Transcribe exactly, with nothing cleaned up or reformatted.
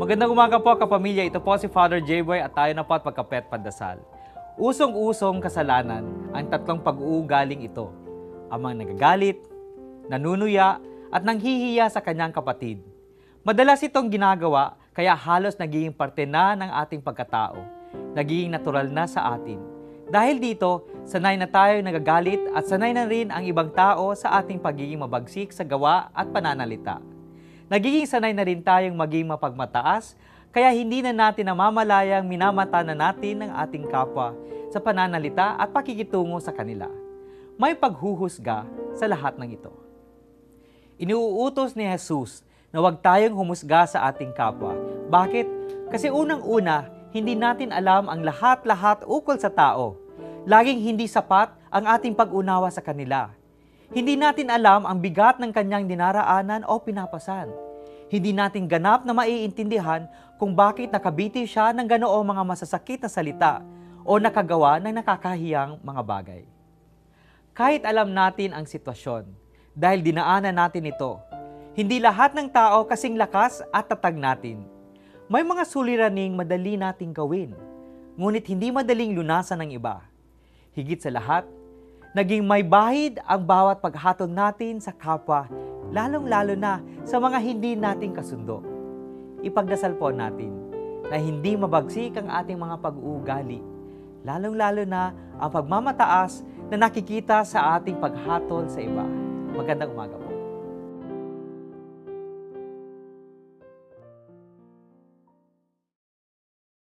Magandang umaga po kapamilya, ito po si Father J-Boy at tayo na po at pagkapet pandasal. Usong-usong kasalanan ang tatlong pag-uugaling ito. Ang mga nagagalit, nanunuya at nanghihiya sa kanyang kapatid. Madalas itong ginagawa kaya halos nagiging parte na ng ating pagkatao. Nagiging natural na sa atin. Dahil dito, sanay na tayo nagagalit at sanay na rin ang ibang tao sa ating pagiging mabagsik sa gawa at pananalita. Nagiging sanay na rin tayong maging mapagmataas, kaya hindi na natin namamalayang minamata na natin ang ating kapwa sa pananalita at pakikitungo sa kanila. May paghuhusga sa lahat ng ito. Iniuutos ni Jesus na huwag tayong humusga sa ating kapwa. Bakit? Kasi unang-una, hindi natin alam ang lahat-lahat ukol sa tao. Laging hindi sapat ang ating pag-unawa sa kanila. Hindi natin alam ang bigat ng kanyang dinaraanan o pinapasan. Hindi natin ganap na maiintindihan kung bakit nakabiti siya ng ganoong mga masasakit na salita o nakagawa ng nakakahiyang mga bagay. Kahit alam natin ang sitwasyon, dahil dinaanan natin ito, hindi lahat ng tao kasing lakas at tatag natin. May mga suliraning madali nating gawin, ngunit hindi madaling lunasan ng iba. Higit sa lahat, naging may bahid ang bawat paghatol natin sa kapwa, lalong-lalo na sa mga hindi nating kasundo. Ipagdasal po natin na hindi mabagsik ang ating mga pag-uugali, lalong-lalo na ang pagmamataas na nakikita sa ating paghatol sa iba. Magandang umaga po.